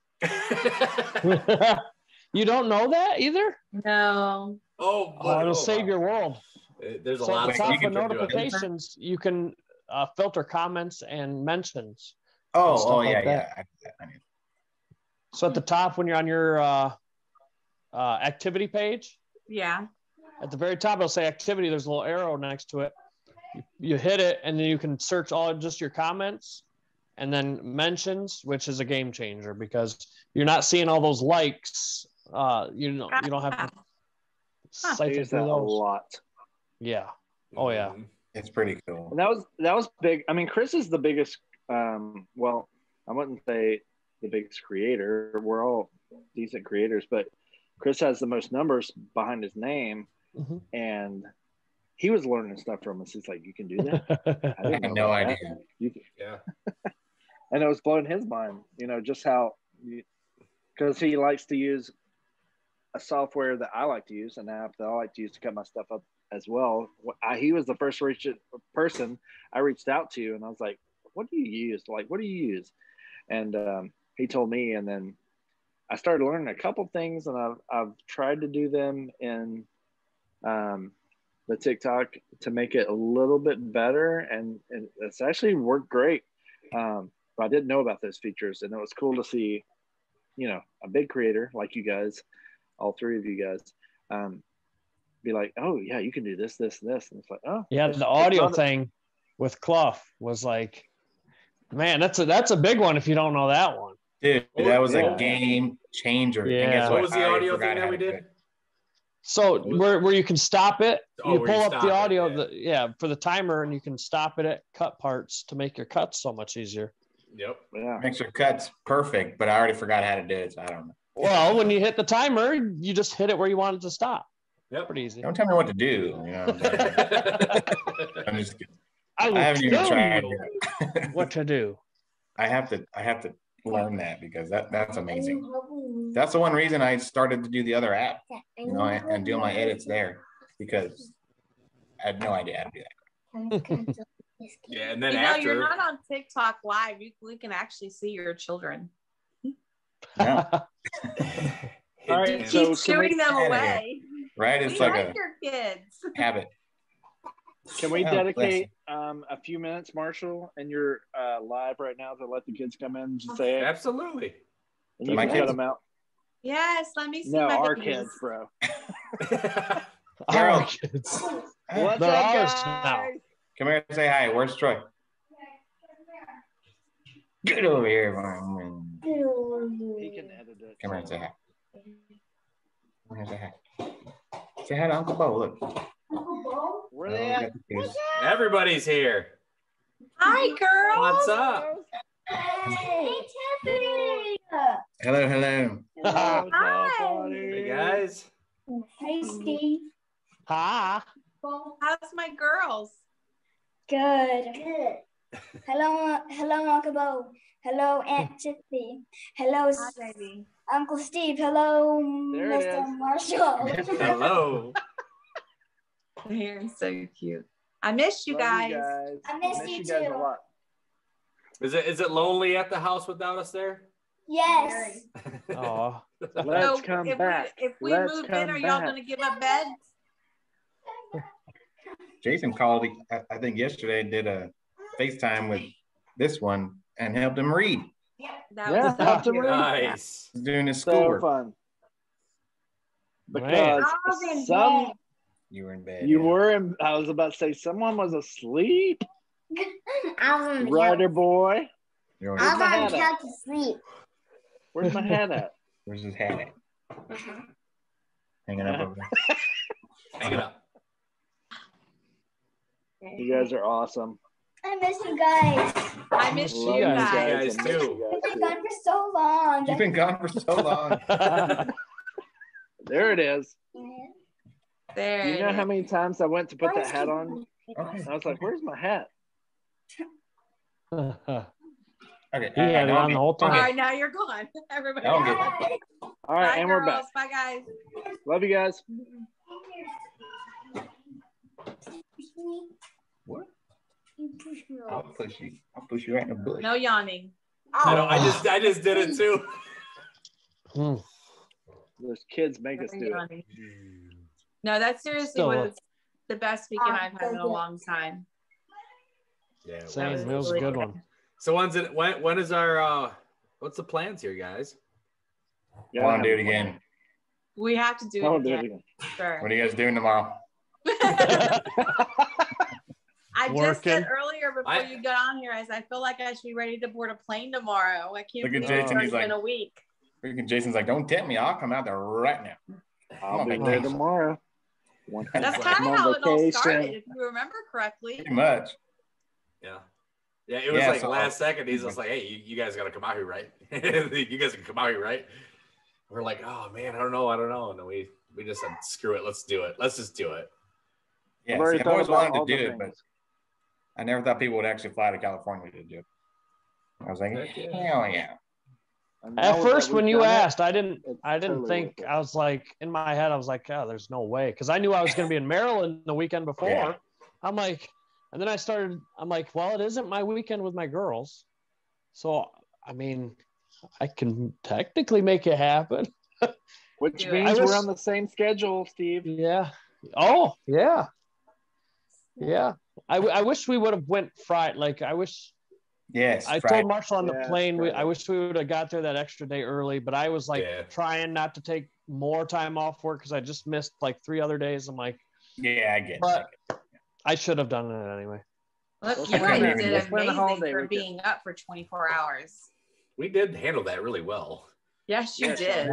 You don't know that either? No. Oh, oh it'll oh, save wow. your world. There's a so lot of stuff you can can notifications. You can uh, filter comments and mentions. Oh, and oh like yeah, that. yeah. I, I mean. So at the top, when you're on your uh, uh, activity page, yeah, at the very top, it'll say activity. There's a little arrow next to it. You, you hit it, and then you can search all just your comments, and then mentions, which is a game changer because you're not seeing all those likes. Uh, you don't you don't have to huh. siphon through those. A lot. Yeah. Oh yeah. It's pretty cool. And that was that was big. I mean, Chris is the biggest. Um, well, I wouldn't say the biggest creator. We're all decent creators, but Chris has the most numbers behind his name, mm-hmm. and he was learning stuff from us. He's like, "You can do that." I didn't I had no idea. You can. Yeah, and it was blowing his mind. You know, just how because he likes to use a software that I like to use, an app that I like to use to cut my stuff up as well. I, he was the first reach person I reached out to, and I was like, "What do you use? Like, what do you use?" And um, he told me, and then I started learning a couple things, and I've I've tried to do them in um, the TikTok to make it a little bit better, and, and it's actually worked great. Um, but I didn't know about those features, and it was cool to see, you know, a big creator like you guys, all three of you guys, um, be like, "Oh yeah, you can do this, this, this," and it's like, "Oh yeah." The audio thing with Cluff was like, man, that's a that's a big one if you don't know that one. Dude, that was yeah. a game changer. Yeah. And guess what, what was the I audio thing that we did? So where, where you can stop it, oh, you pull you up the audio, it, yeah. The, yeah, for the timer, and you can stop it at cut parts to make your cuts so much easier. Yep. Yeah. Makes your cuts perfect, but I already forgot how to do it, so I don't know. Well, when you hit the timer, you just hit it where you want it to stop. Yep. Pretty easy. Don't tell me what to do. You know what I'm saying? I'm just kidding. I will I haven't even tell tried you yet. what to do. I have to I have to learn that because that, that's amazing. That's the one reason I started to do the other app, you know, and, and do my edits there because I had no idea how to do that. Yeah, and then you know, after you're not on TikTok live. You, we can actually see your children. No. All right, You so keep shooing them Outta away. Right? It's We like like a your kids. habit. Can we Oh, dedicate um, a few minutes, Marshall, and you're uh, live right now to let the kids come in and just say it? absolutely. And you My can kids? cut them out. Yes, let me see No, my our babies. kids, bro. Our kids. What's They're up, ours guys? now. Come here and say hi. Where's Troy? Get over here. Man. He can edit it. Come here and say hi. Come here and say hi. Say hi to Uncle Bo. Look. Where Oh, they we at? got the kids. Everybody's here. Hi, girls. What's up? Hello, hello. What's up, Hi. buddy? Hey guys. Hey, Steve. Hi. How's my girls? Good. Good. Hello, hello, Uncle Bo. Hello, Aunt Tiffany. Hello, Hi, baby. Uncle Steve. Hello, There it Mister is. Marshall. Hello. You're so cute. I miss you Love guys. You guys. I miss miss you you guys too. a lot. Is it is it lonely at the house without us there? Yes. Oh, Let's So come if back. We, if we Let's move come in, are y'all back. going to give up beds? Jason called, I I think yesterday, did a FaceTime with this one and helped him read. That Yeah, was so help them cute. read. Nice. He's doing his So schoolwork. fun. Man. Because I was in some bed. You were in bed. you yeah. were in, I was about to say someone was asleep. I was on the Writer boy. You're I on- was my on hat the at? couch asleep. Where's my hat at? Where's his hat at? Hanging up over there. Hang it up. You guys are awesome. I miss you guys. I miss Love you you guys. guys and too. miss you I've guys been too. gone for so long. You've been gone for so long. There it is. There. You know it how is. many times I went to put that hat on? Okay. I was like, where's my hat? he Okay. had it on the whole All time. right, now you're gone. Everybody. I'll get Bye, All right, and we're back. girls. Bye, guys. Love you guys. What? I'll push you. I'll push you right in the bush. No yawning. I know. I just I just did it too. Hmm. Those kids make No us do it. yawning. No, that seriously Still was the best weekend I've had in a long time. Yeah. Same. was It was a really good good. one. So when's it? When when is our? uh What's the plans here, guys? Yeah, I want to do it again. We have to do I it want to do it again. again. Sure. What are you guys doing tomorrow? I just Working. said earlier before I- you got on here, I said, I feel like I should be ready to board a plane tomorrow. I can't Look at believe Jason, it's he's already been like- a week. Freaking Jason's like, don't tempt me. I'll come out there right now. I'll on be vacation. there tomorrow. One That's It's kind I'm of on how it all vacation. started, if you remember correctly. Pretty much. Yeah. Yeah, it was Yeah, like so- last second. He's just like, "Hey, you, you guys got to come out here, right? You guys can come out here, right?" We're like, "Oh man, I don't know, I don't know." And then we we just said, "Screw it, let's do it. Let's just do it." Yeah, I've already see, I've thought always about wanted all to do the it, but things. I never thought people would actually fly to California to do it. I was like, Heck yeah. hell yeah. And now At that first, we've when you done it, asked, I didn't. it's I didn't totally think. worth it. I was like, in my head, I was like, "Oh, there's no way," because I knew I was going to be in Maryland the weekend before. Yeah. I'm like, and then I started. I'm like, well, it isn't my weekend with my girls, so I mean, I can technically make it happen. Which Dude, means I we're wish- on the same schedule, Steve. Yeah. Oh, yeah. Yeah. I, w- I wish we would have went Friday. Like, I wish. Yes. I Friday. told Marshall on the Yeah, plane, we, I Friday. wish we would have got there that extra day early, but I was like Yeah. trying not to take more time off work because I just missed like three other days. I'm like, Yeah, I get it. but I should have done it anyway. Look, Let's you plan guys it. did Let's plan the amazing holiday for weekend. being up for twenty-four hours. We did handle that really well. Yes, you Yes, did.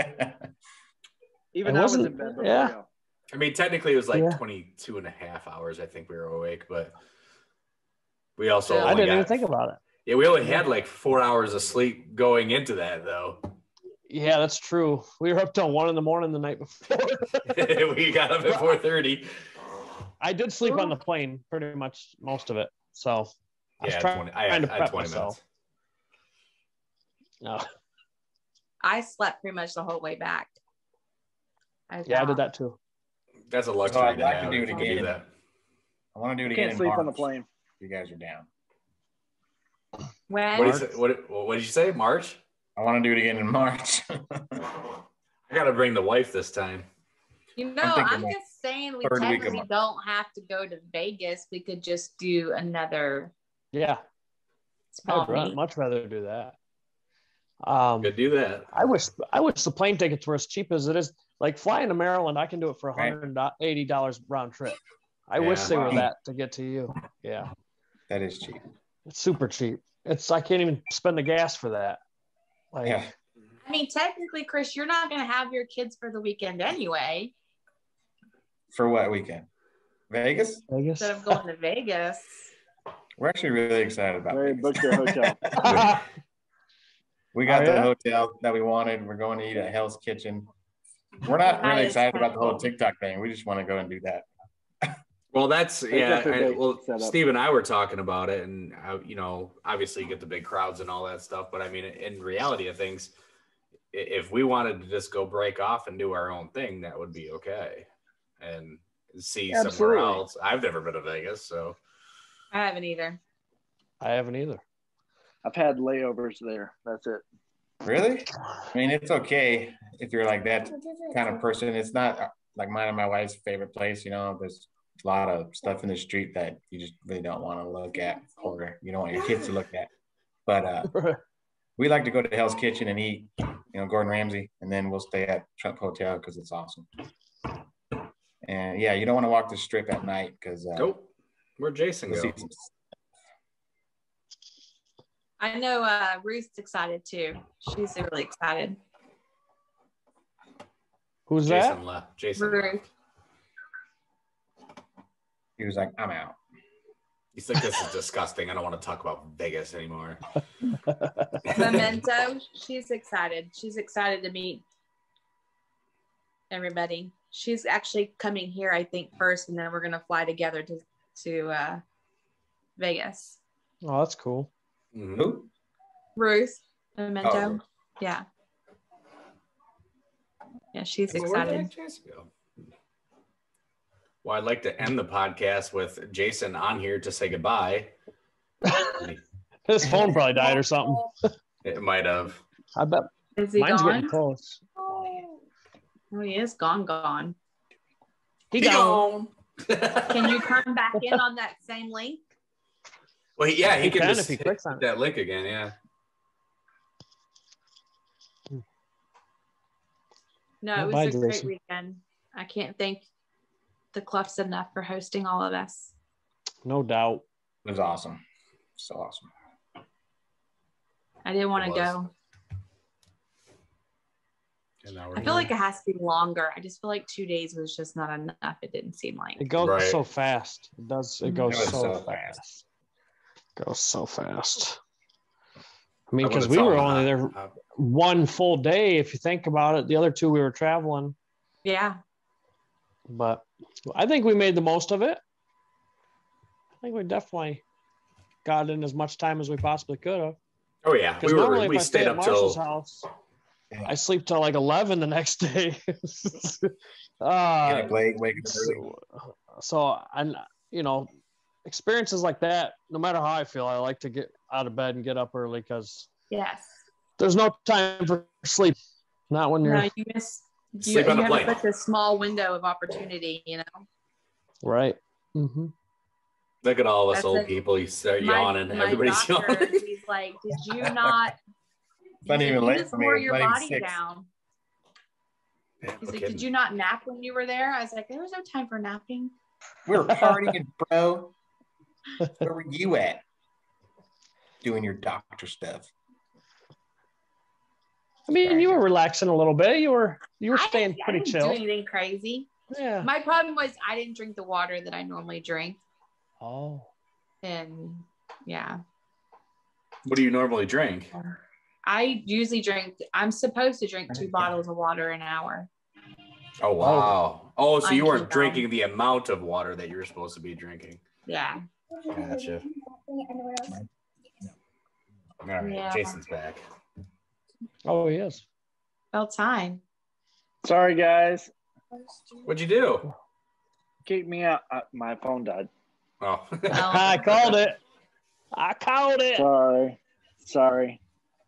Even It I was wasn't- in bed before yeah. y'all. I mean, technically, it was like Yeah. twenty-two and a half hours. I think we were awake, but we also Yeah. I only didn't even got- think about it. Yeah, we only had like four hours of sleep going into that, though. Yeah, that's true. We were up till one in the morning the night before. We got up at four thirty. I did sleep on the plane pretty much most of it. So I was Yeah, trying, twenty. I trying had, to I had prep twenty myself. minutes. No. I slept pretty much the whole way back. I Yeah, I thought. did that too. That's a So luxury I'd to like have. to do if it you can do again. that. I want to do it You again can't in sleep March. on the plane. If you guys are down. When? What did, you say, what, what did you say? March? I want to do it again in March. I got to bring the wife this time. You know, I'm thinking I'm like just saying we third week of technically March. don't have to go to Vegas. We could just do another Yeah, small I'd ra- meet. much rather do that. Um, Could do that. I wish I wish the plane tickets were as cheap as it is. Like flying to Maryland, I can do it for one hundred eighty dollars round trip. I Yeah. wish they were Wow. that to get to you. Yeah, That is cheap. it's super cheap. It's I can't even spend the gas for that. Like, Yeah. I mean, technically, Chris, you're not going to have your kids for the weekend anyway. For what weekend? Vegas? Vegas. Instead of going to Vegas. We're actually really excited about They Vegas. booked their hotel. We got Oh, the yeah? hotel that we wanted. We're going to eat at Hell's Kitchen. We're not That really is excited about the whole cool. TikTok thing. We just want to go and do that. Well, that's They yeah. got their I, bait well, set up. Steve and I were talking about it, and I, you know, obviously you get the big crowds and all that stuff. But I mean, in reality of things, i- if we wanted to just go break off and do our own thing, that would be okay, and see somewhere Absolutely. else. I've never been to Vegas, so I haven't either. I haven't either. I've had layovers there. That's it. Really? I mean, it's okay if you're like that kind of person. It's not uh, like mine and my wife's favorite place. You know, there's a lot of stuff in the street that you just really don't want to look at, or you don't want your kids to look at. But uh, we like to go to Hell's Kitchen and eat, you know, Gordon Ramsay, and then we'll stay at Trump Hotel because it's awesome. And yeah, you don't want to walk the strip at night because uh, go. Where'd Jason we'll go? see some- I know uh, Ruth's excited too. She's really excited. Who's Jason that? left. Jason Ruth. left. He was like, I'm out. He's like, this is disgusting. I don't want to talk about Vegas anymore. Memento. She's excited. She's excited to meet everybody. She's actually coming here, I think, first, and then we're gonna fly together to to uh, Vegas. Oh, that's cool. Mhm. Who? Ruth. Memento. Oh, Ruth. Yeah. Yeah, she's Well, where'd the excited. heck Jason go? Well, I'd like to end the podcast with Jason on here to say goodbye. His phone probably died or something. It might have. I bet Is he mine's getting gone? close. Oh, he is gone, gone. He gone. Can you come back in on that same link? Well, he- yeah, he, He can, can just if he hit clicks on it. that link again. Yeah. No, Oh, it was bye, a great Jason. weekend. I can't thank the Cluffs enough for hosting all of us. No doubt. It was awesome. So awesome. I didn't want It to was. go. And now we're I feel here. like it has to be longer. I just feel like two days was just not enough. It didn't seem like. It goes Right. so fast. It does. It goes It was so, so fast. fast. Goes so fast. I mean, I because would've we were told him, only uh, there uh, one full day, if you think about it. The other two we were traveling, Yeah. but I think we made the most of it. I think we definitely got in as much time as we possibly could have. Oh yeah, Because we were. normally, We if I stay stayed at up Marshall's till. house, Yeah. I sleep till like eleven the next day. Get uh, up late, wake up early. so, so and you know, experiences like that, no matter how I feel, I like to get out of bed and get up early because Yes. there's no time for sleep. Not when you're No, you miss. You, Sleep you on a have plane. such a small window of opportunity, you know. right. Mm-hmm. Look at all us That's old it. people. You start My- yawning. my Everybody's doctor, yawning. He's like, did you not? It's not he's even like, late you just for me. wore It's your not even body six. down. Yeah, He's no like, kidding. did you not nap when you were there? I was like, there was no time for napping. We were partying, bro. Where were you at? Doing your doctor stuff. I mean, you were relaxing a little bit. You were you were I staying didn't- I pretty didn't chill. do anything crazy. Yeah. My problem was I didn't drink the water that I normally drink, Oh. and yeah, What do you normally drink? I usually drink, I'm supposed to drink two bottles of water an hour. Oh, wow. Oh, so you I'm weren't keto. drinking the amount of water that you're supposed to be drinking. Yeah. Gotcha. All right, Yeah. Jason's back. Oh, he is. About time. Sorry, guys. What'd you do? Kick me out. Uh, my phone died. Oh. I called it. I called it. Sorry. Sorry.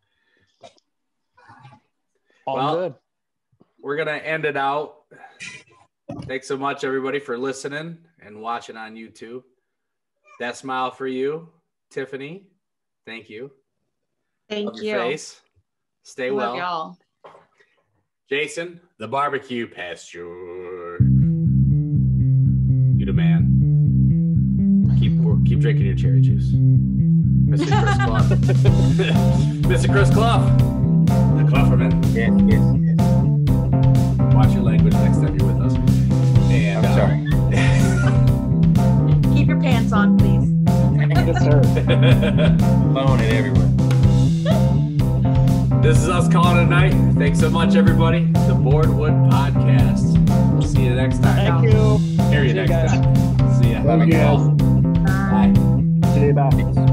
All Well, good. We're going to end it out. Thanks so much, everybody, for listening and watching on YouTube. That smile for you, Tiffany. Thank you. Thank Love you. your face. Stay Love well. y'all. Jason, the barbecue pasture. You the man. Keep keep drinking your cherry juice. Mister Chris Cluff. Mister Chris Cluff. The Clufferman. Yes, yes, yes. Watch your language next time you're with us. And, I'm sorry. Keep your pants on, please. Yes, sir. Blowing it everywhere. This is us calling it a night. Thanks so much, everybody. The BourdWood Podcast. We'll see you next time. Thank you. Hear you See you next guys. time. See ya. Love you guys. Bye. See you. Bye.